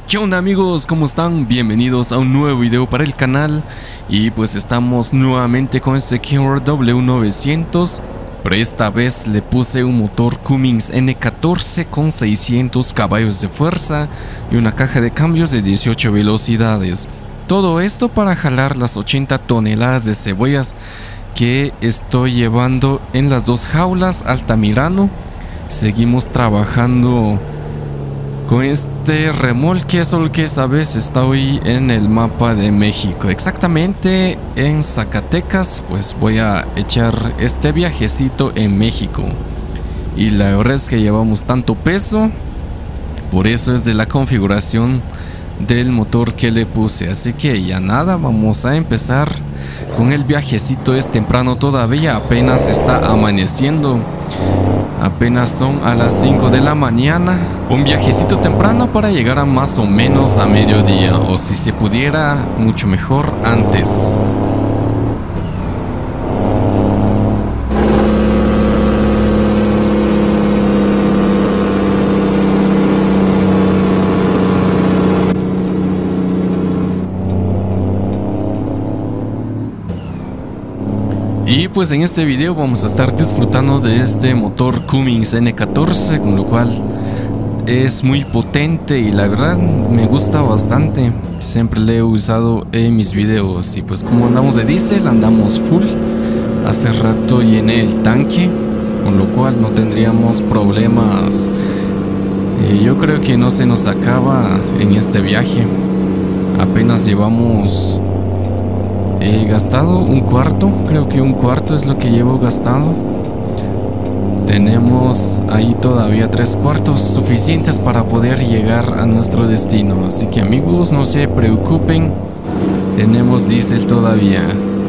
¿Qué onda amigos? ¿Cómo están? Bienvenidos a un nuevo video para el canal. Y pues estamos nuevamente con este Kenworth W900, pero esta vez le puse un motor Cummins N14 con 600 caballos de fuerza y una caja de cambios de 18 velocidades. Todo esto para jalar las 80 toneladas de cebollas que estoy llevando en las dos jaulas Altamirano. Seguimos trabajando con este remolque, solo que esta vez estoy en el mapa de México, exactamente en Zacatecas. Pues voy a echar este viajecito en México. Y la verdad es que llevamos tanto peso, por eso es de la configuración del motor que le puse. Así que ya nada, vamos a empezar con el viajecito. Es temprano todavía, apenas está amaneciendo. Apenas son a las 5 de la mañana. Un viajecito temprano para llegar a más o menos a mediodía, o si se pudiera, mucho mejor antes. Y pues en este video vamos a estar disfrutando de este motor Cummins N14, con lo cual es muy potente y la verdad me gusta bastante. Siempre le he usado en mis videos. Y pues como andamos de diésel, andamos full. Hace rato llené el tanque, con lo cual no tendríamos problemas. Yo creo que no se nos acaba en este viaje. Apenas llevamos he gastado un cuarto, creo que un cuarto es lo que llevo gastado. Tenemos ahí todavía 3/4 suficientes para poder llegar a nuestro destino. Así que amigos, no se preocupen, tenemos diésel todavía.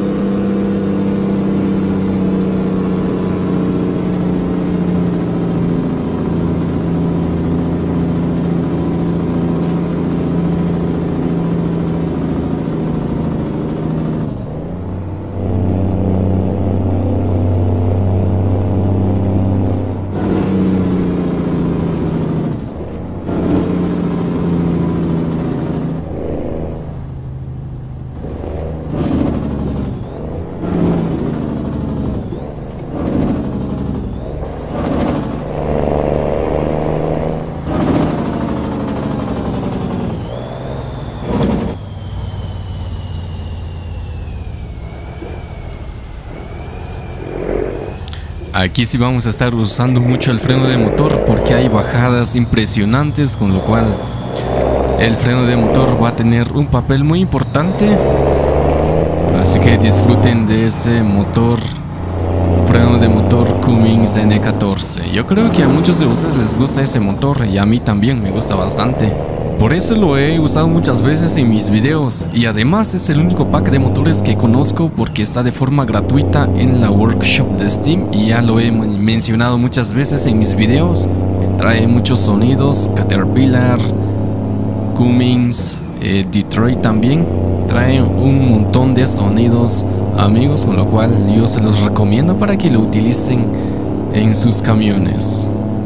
Aquí sí vamos a estar usando mucho el freno de motor porque hay bajadas impresionantes, con lo cual el freno de motor va a tener un papel muy importante. Así que disfruten de ese motor, freno de motor Cummins N14. Yo creo que a muchos de ustedes les gusta ese motor y a mí también me gusta bastante. Por eso lo he usado muchas veces en mis videos, y además es el único pack de motores que conozco porque está de forma gratuita en la workshop de Steam y ya lo he mencionado muchas veces en mis videos. Trae muchos sonidos, Caterpillar, Cummins, Detroit también. Trae un montón de sonidos, amigos, con lo cual yo se los recomiendo para que lo utilicen en sus camiones.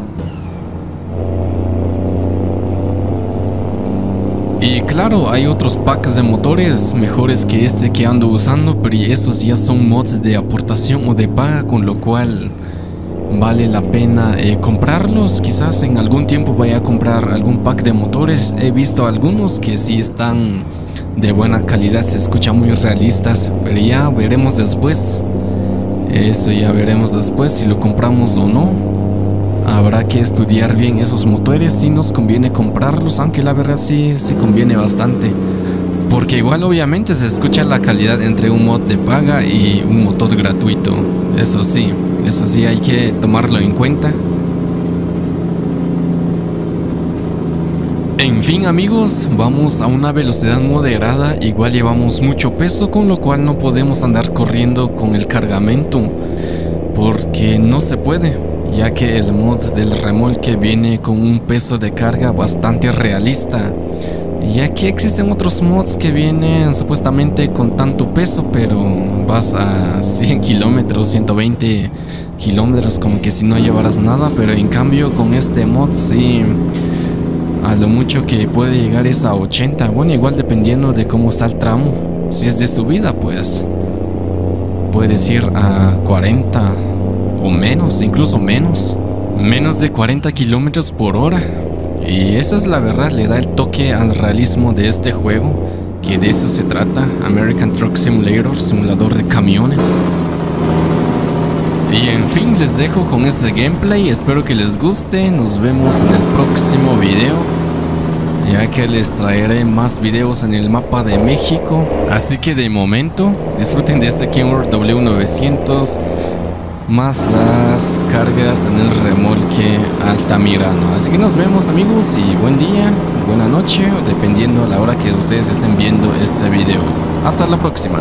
Y claro, hay otros packs de motores mejores que este que ando usando, pero esos ya son mods de aportación o de paga, con lo cual vale la pena comprarlos. Quizás en algún tiempo vaya a comprar algún pack de motores. He visto algunos que sí están de buena calidad, se escuchan muy realistas, pero ya veremos después. Eso ya veremos después si lo compramos o no. Habrá que estudiar bien esos motores, si nos conviene comprarlos, aunque la verdad sí conviene bastante. Porque igual obviamente se escucha la calidad entre un mod de paga y un motor gratuito. Eso sí hay que tomarlo en cuenta. En fin amigos, vamos a una velocidad moderada, igual llevamos mucho peso, con lo cual no podemos andar corriendo con el cargamento, porque no se puede, ya que el mod del remolque viene con un peso de carga bastante realista. Ya que existen otros mods que vienen supuestamente con tanto peso, pero vas a 100 kilómetros, 120 kilómetros, como que si no llevaras nada. Pero en cambio con este mod sí A lo mucho que puede llegar es a 80. Bueno, igual dependiendo de cómo está el tramo. Si es de subida, pues puedes ir a 40 o menos, incluso menos. Menos de 40 kilómetros por hora. Y eso es la verdad, le da el toque al realismo de este juego, que de eso se trata, American Truck Simulator, simulador de camiones. Y en fin, les dejo con este gameplay, espero que les guste, nos vemos en el próximo video, ya que les traeré más videos en el mapa de México. Así que de momento, disfruten de este Kenworth W900, más las cargas en el remolque Altamirano. Así que nos vemos, amigos, y buen día, buena noche, dependiendo a la hora que ustedes estén viendo este video. Hasta la próxima.